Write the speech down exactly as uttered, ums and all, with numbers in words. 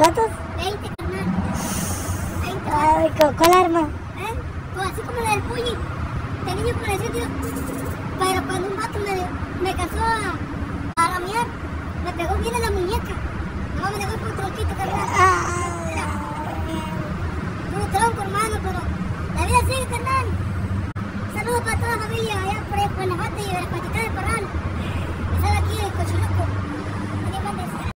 ¿Cuántos? veinte, carnal. veinte. Ay, ¿cu- ¿cuál arma? ¿Eh? Pues así como la del Puyi. Tenía yo como la decía, tío. Pero cuando un vato me